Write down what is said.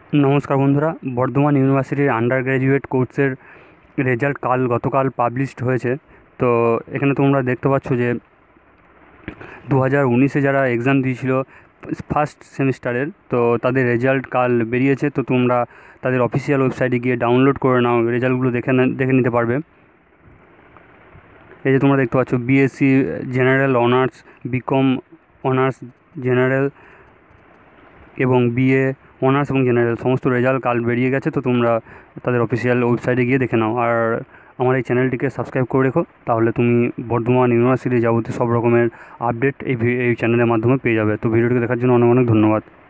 নমস্কার বন্ধুরা। বর্ধমান ইউনিভার্সিটির আন্ডার গ্র্যাজুয়েট কোর্সের রেজাল্ট গতকাল পাবলিশড হয়েছে। তো এখানে তোমরা দেখতে পাচ্ছ যে 2019-এ যারা এক্সাম দিয়েছিল ফার্স্ট সেমিস্টারের, তো তাদের রেজাল্ট কাল বেরিয়েছে। তো তোমরা তাদের অফিসিয়াল ওয়েবসাইটে গিয়ে ডাউনলোড করে নাও, রেজাল্টগুলো দেখে নিতে পারবে। এই যে তোমরা দেখতে পাচ্ছ BSc general honours, BCom honours general এবং বিএ অনার্স এবং জেনারেল সমস্ত রেজাল্ট কাল বেরিয়ে গেছে। তো তোমরা তাদের অফিসিয়াল ওয়েবসাইটে গিয়ে দেখে নাও। আর আমার এই চ্যানেলটিকে সাবস্ক্রাইব করে রেখো, তাহলে তুমি বর্ধমান ইউনিভার্সিটির যাবতীয় সব রকমের আপডেট এই চ্যানেলের মাধ্যমে পেয়ে যাবে। তো ভিডিওটিকে দেখার জন্য অনেক অনেক ধন্যবাদ।